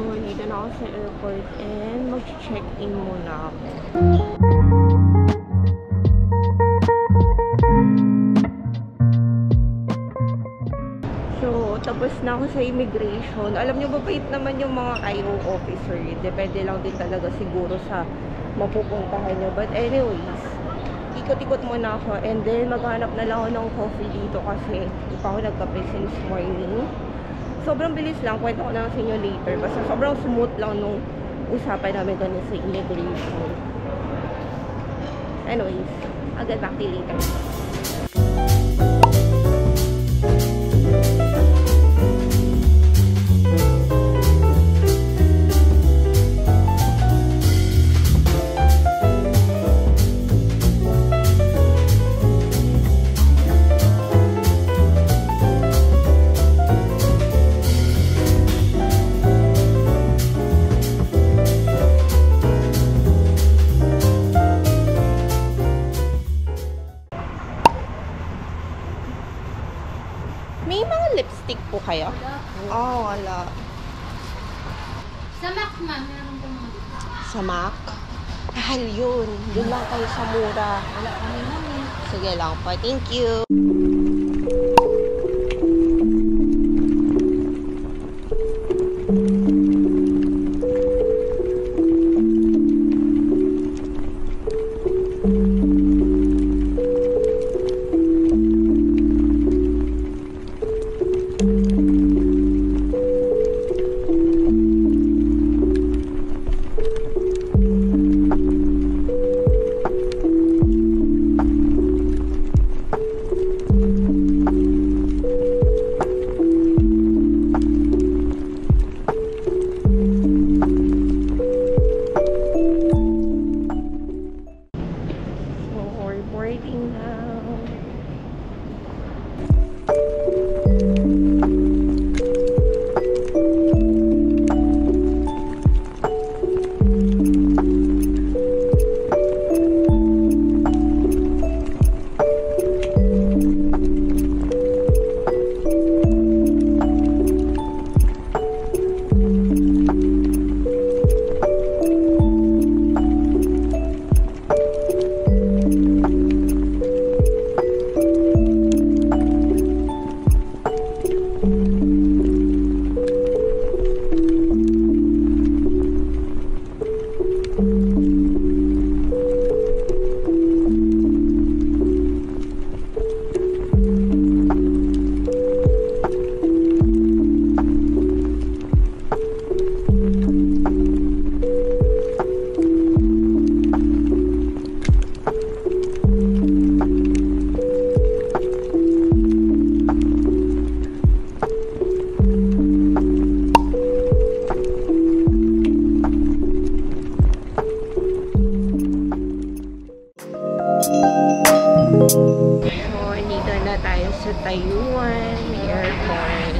dito na ako sa airport and mag-check-in muna ako. So, tapos na ako sa immigration. Alam nyo, mabait naman yung mga IO officer. Depende lang din talaga siguro sa mapupuntahan nyo. But anyways, ikot-ikot muna ako. And then, maghanap na lang ako ng coffee dito kasi hindi pa ako nagkape since morning. Sobrang bilis lang. Kwento ko na sa inyo later. Basta sobrang smooth lang nung usapan namin ganun sa immigration. Anyways, I'll get back to you later. May mga lipstick po kayo? Oh, wala. Sa MAC, ma'am. Meron po mga. Sa MAC? Mahal yun. Yun lang kayo sa mura. Wala kami, ma'am. Sige lang po. Thank you. Sa Taiwan Airport.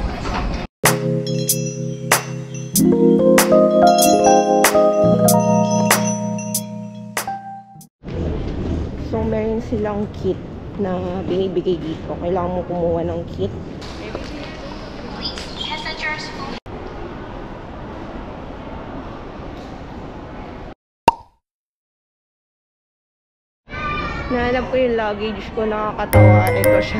So, meron silang kit na binibigay dito. Kailangan mo kumuha ng kit. Nahanap ko yung luggage ko, nakakatawa. Ito siya.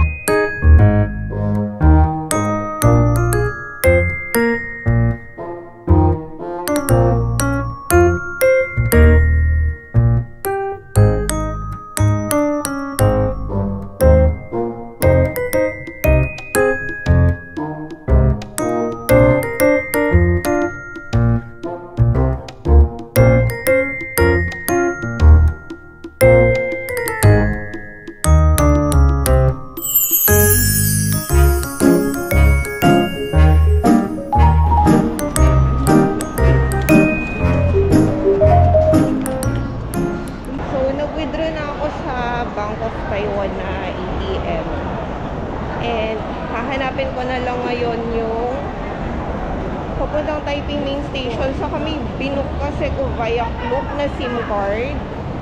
Bank of Taiwan na ATM. And hahanapin ko na lang ngayon yung papuntang Taiping Main Station. So kami binook kasi ko via Klook na SIM card.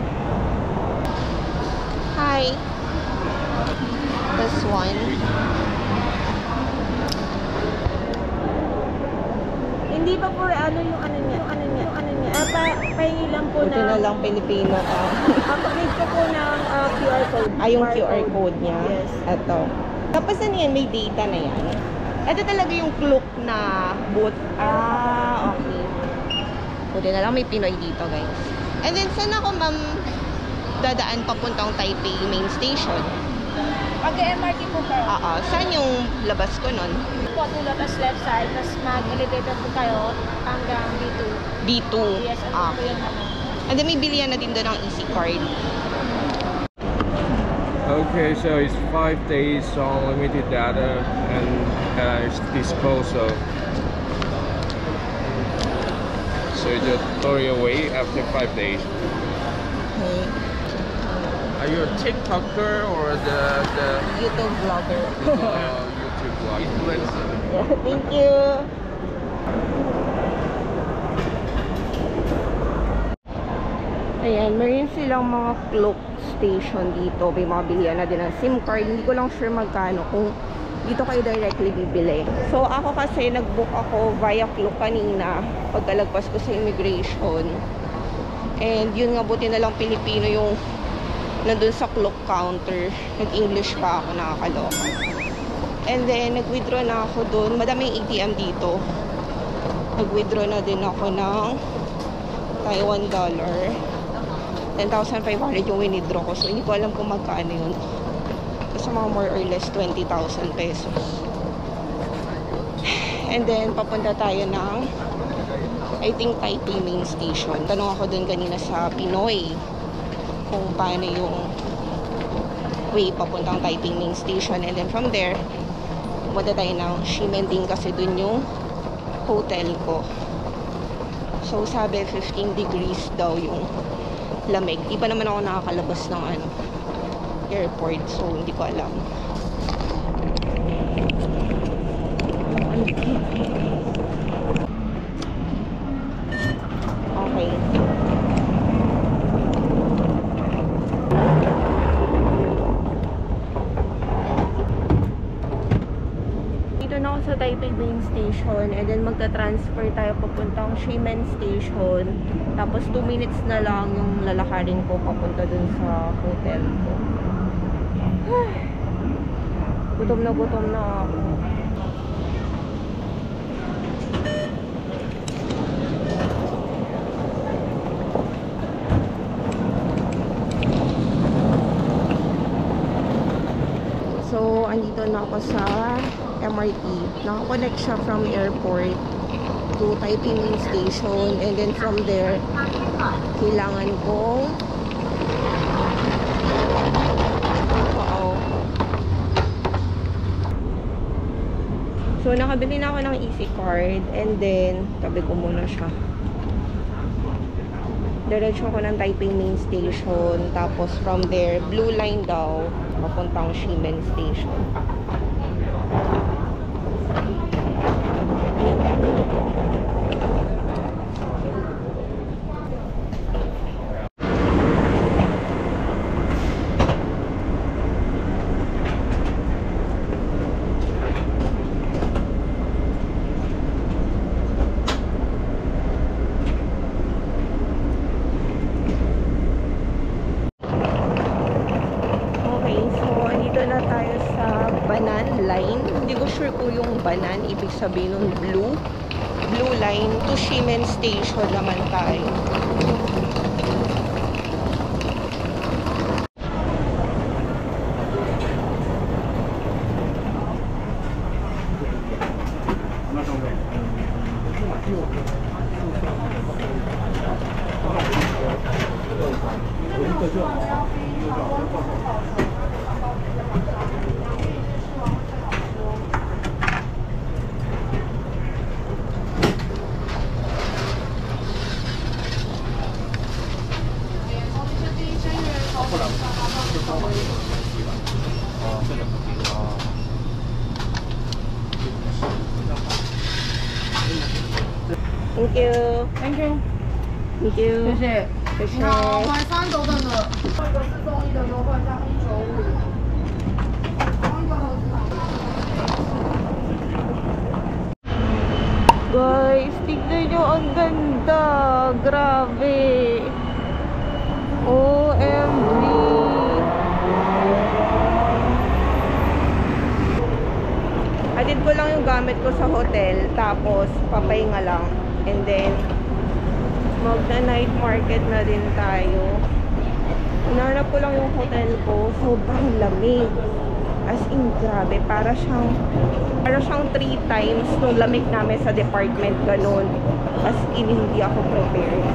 Hi. This one. Hindi Hindi pa po ano yung ano niya. Pahingi lang po Buti na lang Pilipino ka. Need ko po ng QR code. Yung QR code niya. Yes. Ito. Tapos ano yan, may data na yan. Ito talaga yung Klook na booth. Okay. Buti na lang may Pinoy dito, guys. And then, saan ako, ma'am, dadaan papuntang Taipei main station? Pag-MRT po kayo. Saan yung labas ko nun? Po, tulabas left side, tapos mag-elevator po kayo hanggang B2. B2. Yes, ano po yung ano. And then, may bilihan na din doon ng EC card. Okay, so it's 5 days unlimited data and it's disposal. So you just throw it away after 5 days. Okay. Are you a TikToker or the YouTube vlogger. YouTube vlog influencer? Thank you. Ayan, meron silang mga Klook station dito. May mga bilihan na din ng SIM card. Hindi ko lang sure magkano kung dito kayo directly bibili. So, ako kasi nag-book ako via Klook kanina pagkalagpas ko sa immigration. And yun nga, buti na lang Pilipino yung nandun sa Klook counter. Nag-English pa ako, nakakaloka. And then, nag-withdraw na ako dun. Madaming ATM dito. Nag-withdraw na din ako ng Taiwan dollar. 10,500 yung winidraw ko. So, hindi ko alam kung magkano yun. Basta mga more or less 20,000 pesos. And then, papunta tayo ng I think Taipei main station. Tanong ako dun kanina sa Pinoy kung paano yung way papuntang Taipei main station. And then from there, pumunta tayo ng Ximending kasi dun yung hotel ko. So, sabi 15 degrees daw yung lamig. Di pa naman ako nakakalabas ng airport. So, hindi ko alam. Okay. Dito na ako sa Taipei main station and then magta-transfer tayo papuntang Ximen station. Tapos 2 minutes na lang yung lalakarin ko papunta dun sa hotel ko. Gutom na ako. So, andito na ako sa MRT. Nakakonect siya from airport to Taipei main station. And then from there, kailangan kong so, nakabili na ako ng EC card. And then, tabi ko muna siya. Diretso ako ng Taipei main station. Tapos from there, blue line daw papuntang Ximen station. Hindi ko sure kung yung banan, ibig sabihin ng blue line to Ximen station naman tayo. Thank you. Thank you. Thank you. 谢谢。 谢谢。 你好，买3斗等的，这个是送1的优惠价195。送1个盒子。 Guys, tignan Grabe. OMG. Atid ko lang yung gamit ko sa hotel. Tapos, papahinga lang. And then, magna-night market na din tayo. Hinanap ko lang yung hotel ko. Sobrang lamig. As in, grabe. Para siyang 3 times nung lamig namin sa department. Ganun. As in, hindi ako prepared.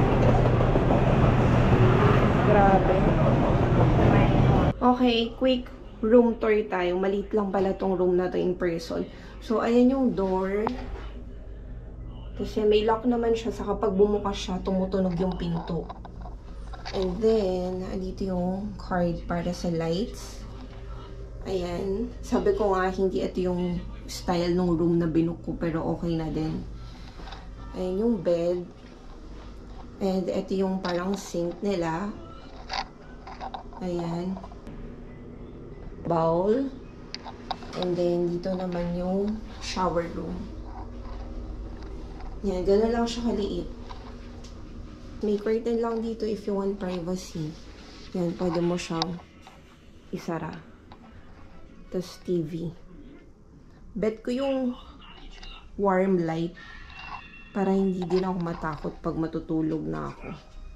Grabe. Okay, quick room tour tayo. Maliit lang pala tong room na to in person. So, ayan yung door. Kasi may lock naman siya. Sa kapag bumukas siya, tumutunog yung pinto. And then, andito yung card para sa lights. Ayan. Sabi ko nga, hindi ito yung style ng room na binook ko. Pero okay na din. Ayan yung bed. And ito yung parang sink nila. Ayan. Bowl. And then, dito naman yung shower room. Yan, gano'n lang siya kaliit. May curtain lang dito if you want privacy. Yan, pwede mo siyang isara. Tapos TV. Bet ko yung warm light para hindi din ako matakot pag matutulog na ako.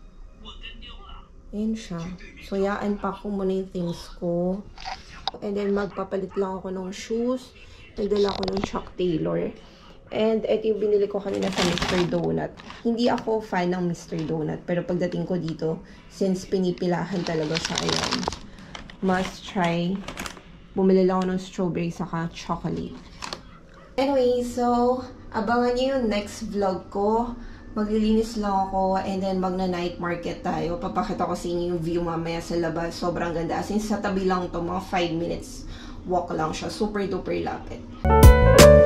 Ayan siya. So, i-unpack ko muna yung things ko. And then, magpapalit lang ako ng shoes. Nagdala ko ng Chuck Taylor. And ito yung binili ko kanina sa Mr. Donut. Hindi ako fan ng Mr. Donut. Pero pagdating ko dito, since pinipilahan talaga siya, ayan, must try. Bumili lang ako ng strawberry saka chocolate. Anyway, so, abangan niyo yung next vlog ko. Maglilinis lang ako and then magna-night market tayo. Papakita ko sa inyo yung view mamaya sa labas. Sobrang ganda. As in, sa tabi lang to, mga 5 minutes walk lang siya. Super duper lapit.